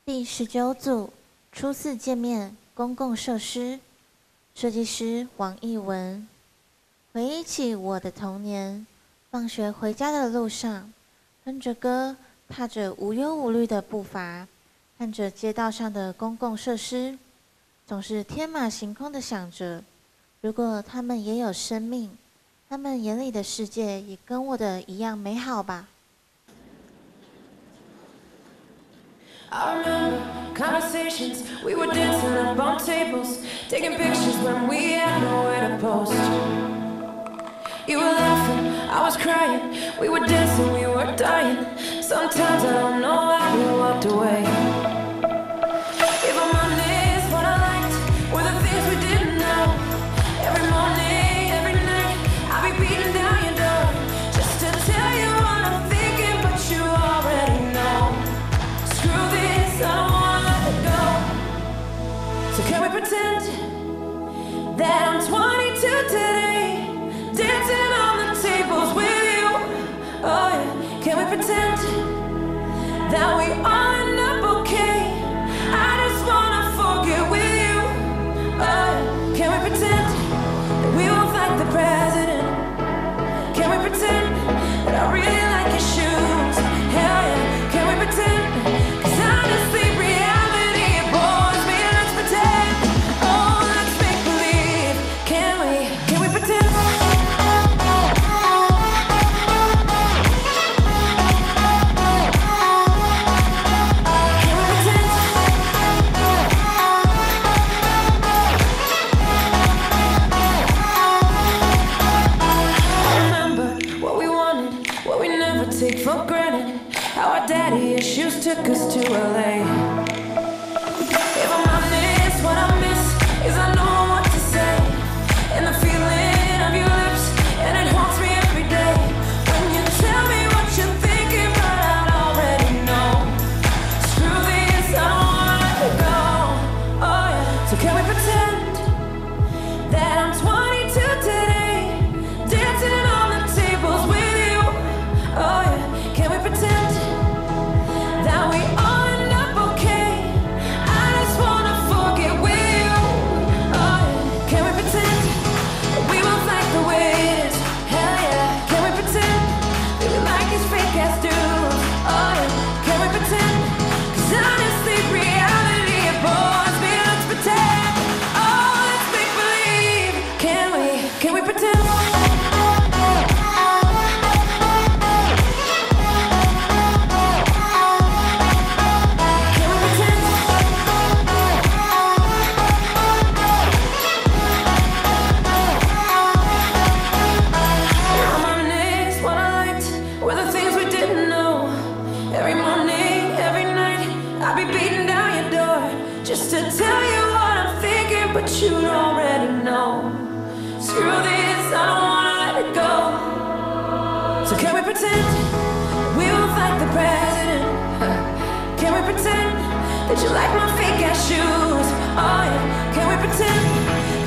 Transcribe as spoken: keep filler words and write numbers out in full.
第十九组初次见面公共设施，设计师王艺文。回忆起我的童年，放学回家的路上，哼着歌，踏着无忧无虑的步伐，看着街道上的公共设施，总是天马行空的想着，如果他们也有生命，他们眼里的世界也跟我的一样美好吧。 I remember conversations, we were dancing up on tables, taking pictures when we had nowhere to post. You were laughing, I was crying, we were dancing, we were dying. Sometimes I don't know how we walked away. If I'm honest, what I liked were the things we didn't know. Every morning, every night, I'll be beating down your door just to tell you what I'm thinking, but you already know. Screw this, I don't wanna let go. So can we pretend that I'm twenty-two today, dancing on the tables with you? Oh yeah, can we pretend that we all end up okay? I just wanna forget with you. Oh yeah, can we pretend that we won't fight the president? Can we pretend that I really like your shoes? Hell yeah, can we pretend? 'Cause honestly, reality bores me. Let's pretend. Oh, let's make believe. Can we? Can we pretend? Can we pretend? I remember what we wanted, what we never take for granted. How our daddy issues took us to L A. If I'm honest, what I miss is I know what to say, and the feeling of your lips, and it haunts me every day. When you tell me what you're thinking, but I already know. Screw this, I don't wanna let it go. Oh yeah, so can we pretend that I'm twenty-two today, dancing on the tables with you? Oh yeah, can we pretend that we all end up okay? I just wanna forget with you. Oh yeah, can we pretend that we both like the way it is? Hell yeah, can we pretend that we like these fake ass dudes? Oh yeah, can we pretend? 'Cause honestly, reality it bores me. Let's pretend. Oh, let's make believe. Can we? Can we pretend? Can we pretend? I'm honest, what I liked were the things we didn't know. Every morning, every night, I'll be beating down your door just to tell you what I'm thinking, but you already know. Screw this, I don't wanna let it go. So can we pretend we will fight the president? Can we pretend that you like my fake ass shoes? Oh yeah, can we pretend